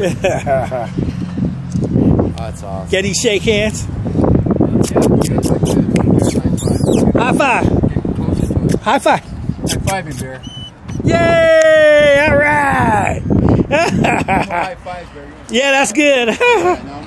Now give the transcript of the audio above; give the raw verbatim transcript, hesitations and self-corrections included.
Oh, that's awesome. Getty, shake hands. High five. High five. High five in there. Yay! All right. High five, Bear. Yeah, that's good.